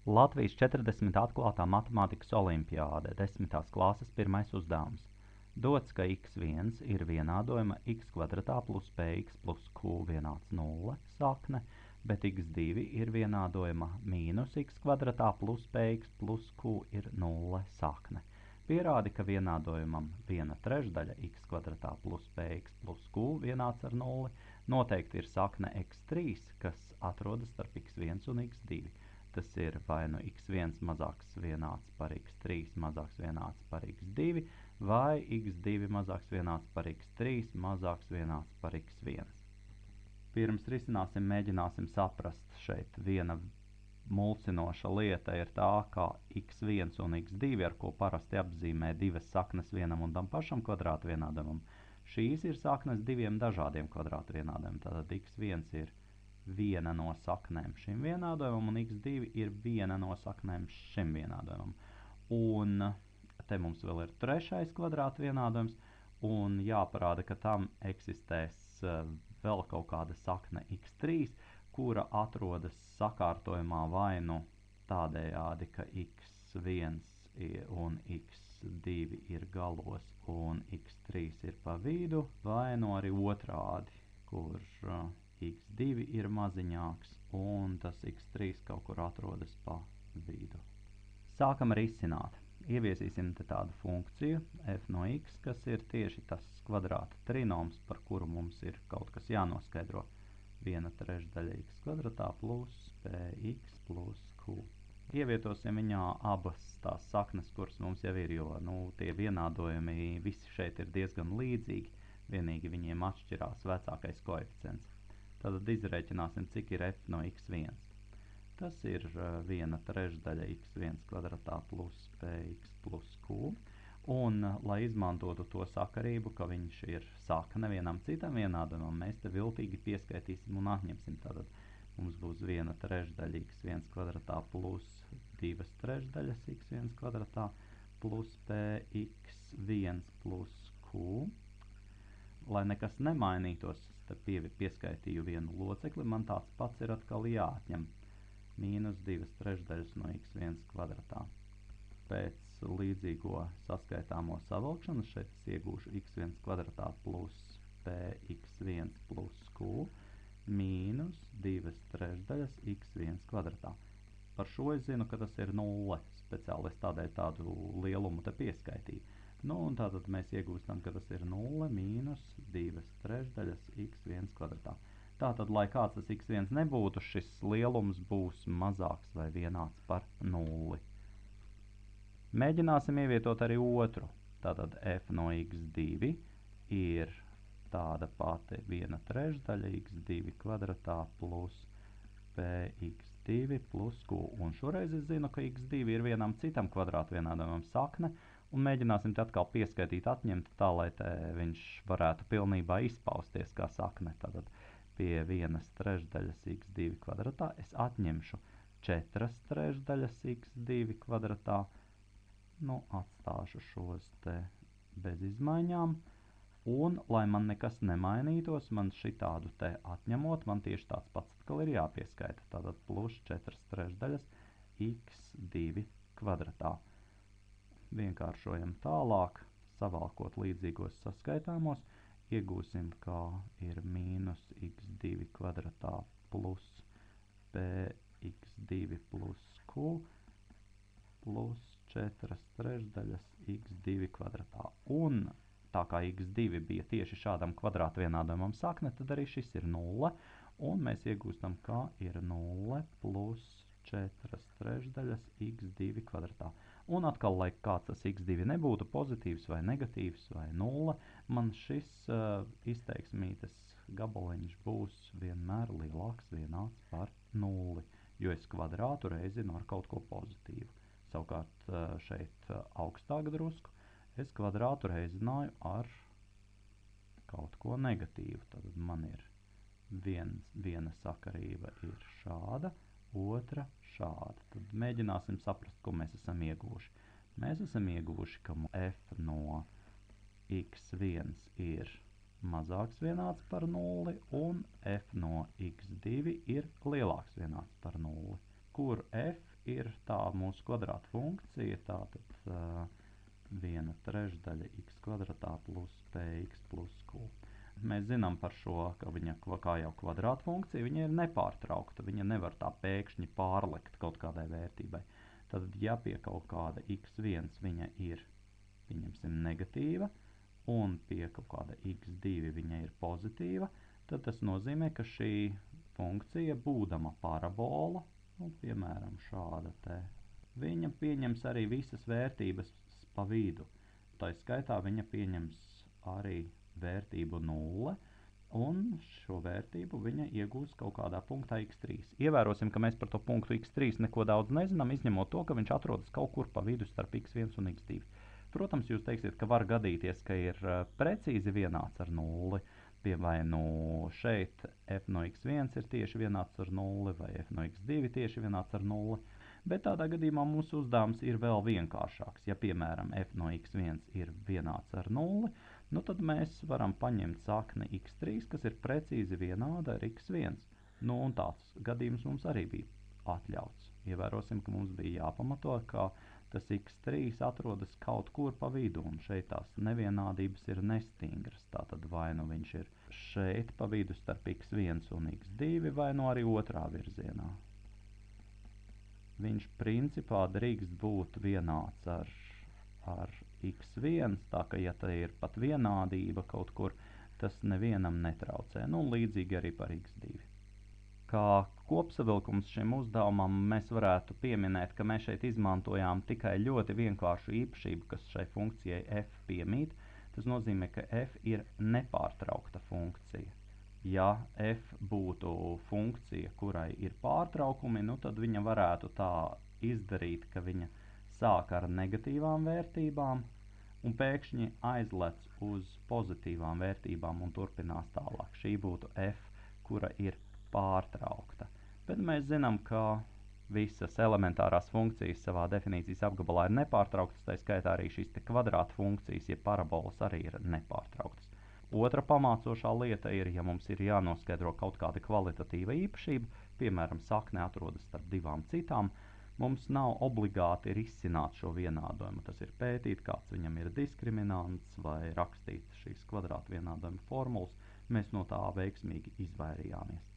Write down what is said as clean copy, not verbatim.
Latvijas 40 atklātā matemātikas olimpiāde, 10. klases pirmais uzdevums. Dots, ka x1 ir vienādojuma x kvadratā plus px plus q vienāds 0 sakne, bet x2 ir vienādojuma mīnus x kvadratā plus px plus q ir 0 sakne. Pierādi, ka vienādojumam 1/3 x kvadratā plus px plus q vienāds ar 0 noteikti ir sakne x3, kas atrodas starp x1 un x2. Tas ir vai nu x1 mazāks vienāds par x3 mazāks vienāds par x2, vai x2 mazāks vienāds par x3 mazāks vienāds par x1. Pirms risināsim, mēģināsim saprast šeit viena mulsinoša lieta ir tā, ka x1 un x2, ar ko parasti apzīmē divas saknes vienam un tam pašam kvadrātu vienādojumam, šīs ir saknes diviem dažādiem kvadrātu vienādojumam. Tātad x1 ir viena no saknēm šim vienādojumam, un x2 ir viena no saknēm šim vienādojumam. Un te mums vēl ir trešais kvadrātu vienādojums, un jāparāda, ka tam eksistēs vēl kaut kāda sakne x3, kura atrodas sakārtojumā vai nu tādējādi, ka x1 un x2 ir galos un x3 ir pa vidu, vai nu arī otrādi, kur x2 ir maziņāks un tas x3 kaut kur atrodas pa vidu. Sākam risināt. Ieviesīsim te tādu funkciju f no x, kas ir tieši tas kvadrāta trinoms, par kuru mums ir kaut kas jānoskaidro. 1/3 x kvadratā plus px plus q. Ievietosim viņā abas tās saknes, kuras mums jau ir, jo tie vienādojumi visi šeit ir diezgan līdzīgi, vienīgi viņiem atšķirās vecākais koeficients. Tad izrēķināsim, cik ir f no x1. Tas ir 1/3 x1 kvadratā plus px plus q. Un, lai izmantotu to sakarību, ka viņš ir sakne vienam citam vienādojumam, mēs te viltīgi pieskaitīsim un atņemsim. Tātad mums būs 1/3 x1 kvadratā plus 2/3 x1 kvadratā plus px1 plus q. Lai nekas nemainītos, te pieskaitīju vienu locekli, man tāds pats ir atkal jāatņem. Mīnus 2/3 no x1 kvadratā. Pēc līdzīgo saskaitāmo savilkšanas šeit es iegūšu x1 kvadratā plus px1 plus q mīnus 2/3 x1 kvadratā. Par šo es zinu, ka tas ir 0, speciāli es tādēļ tādu lielumu te pieskaitīju. Un tātad mēs iegūstam, ka tas ir 0 mīnus 2/3 x1 kvadratā. Tātad, lai kāds tas x1 nebūtu, šis lielums būs mazāks vai vienāds par 0. Mēģināsim ievietot arī otru. Tātad f no x2 ir tāda pati 1/3 x2 kvadratā plus px2 plus q. Un šoreiz es zinu, ka x2 ir vienam citam kvadrātu vienādojumam sakne, un mēģināsim te atkal pieskaitīt atņemt tā, lai te viņš varētu pilnībā izpausties kā sakne. Tātad pie 1/3 x2 kvadratā es atņemšu 4/3 x2 kvadratā. Atstāšu šos te bez izmaiņām. Un, lai man nekas nemainītos, man šitādu te atņemot, man tieši tāds pats atkal ir jāpieskaita. Tātad plus 4/3 x2 kvadratā. Vienkāršojam tālāk, savalkot līdzīgos saskaitāmos, iegūsim, ka ir mīnus x2 kvadratā plus px2 plus q plus 4/3 x2 kvadratā. Un tā kā x2 bija tieši šādam kvadrātu vienādojumam sakne, tad arī šis ir 0, un mēs iegūstam, ka ir 0 plus 4/3 x2 kvadratā. Un atkal, lai kāds tas x2 nebūtu pozitīvs vai negatīvs vai 0, man šis izteiksmītes gabaliņš būs vienmēr lielāks vienāds par 0, jo es kvadrātu reizinu ar kaut ko pozitīvu. Savukārt šeit augstāk drusku es kvadrātu reizināju ar kaut ko negatīvu. Tad man ir viena sakarība ir šāda, otra šāda. Tad mēģināsim saprast, ko mēs esam ieguvuši. Mēs esam ieguvuši, ka f no x1 ir mazāks vienāds par 0 un f no x2 ir lielāks vienāds par 0, kur f ir tā mūsu kvadrāta funkcija, tātad 1/3 x kvadratā plus px plus q. Mēs zinām par šo, ka viņa, kā jau kvadrāta funkcija, viņa ir nepārtraukta, viņa nevar tā pēkšņi pārlikt kaut kādai vērtībai. Tad, ja pie kaut kāda x1 viņa ir, pieņemsim, negatīva, un pie kaut kāda x2 viņa ir pozitīva, tad tas nozīmē, ka šī funkcija, būdama parabola, piemēram, šāda te, viņa pieņems arī visas vērtības pa vidu. Tā skaitā viņa pieņems arī vērtību 0, un šo vērtību viņa iegūs kaut kādā punktā x3. Ievērosim, ka mēs par to punktu x3 neko daudz nezinām, izņemot to, ka viņš atrodas kaut kur pa vidu starp x1 un x2. Protams, jūs teiksiet, ka var gadīties, ka ir precīzi vienāds ar 0, vai nu šeit f no x1 ir tieši vienāds ar 0, vai f no x2 tieši vienāds ar 0, bet tādā gadījumā mūsu uzdevums ir vēl vienkāršāks. Ja, piemēram, f no x1 ir vienāds ar 0, nu tad mēs varam paņemt sakni x3, kas ir precīzi vienāda ar x1. Nu, un tāds gadījums mums arī bija atļauts. Ievērosim, ka mums bija jāpamato, ka tas x3 atrodas kaut kur pa vidu, un šeit tās nevienādības ir nestingras. Tātad vai nu viņš ir šeit pa vidu starp x1 un x2, vai nu arī otrā virzienā. Viņš principā drīkst būt vienāds ar x1, tā ka ja tā ir pat vienādība kaut kur, tas nevienam netraucē. Nu, līdzīgi arī par x2. Kā kopsavilkums šim uzdevumam mēs varētu pieminēt, ka mēs šeit izmantojām tikai ļoti vienkāršu īpašību, kas šai funkcijai f piemīt. Tas nozīmē, ka f ir nepārtraukta funkcija. Ja f būtu funkcija, kurai ir pārtraukumi, nu tad viņa varētu tā izdarīt, ka viņa sāk ar negatīvām vērtībām un pēkšņi aizlec uz pozitīvām vērtībām un turpinās tālāk. Šī būtu f, kura ir pārtraukta. Bet mēs zinām, ka visas elementārās funkcijas savā definīcijas apgabalā ir nepārtrauktas, tā skaitā arī šīs te kvadrāta funkcijas, ja parabolas arī ir nepārtrauktas. Otra pamācošā lieta ir, ja mums ir jānoskaidro kaut kāda kvalitatīva īpašība, piemēram, sakne atrodas starp divām citām, mums nav obligāti risināt šo vienādojumu. Tas ir pētīt, kāds viņam ir diskriminants vai rakstīt šīs kvadrāta vienādojuma formulas. Mēs no tā veiksmīgi izvairījāmies.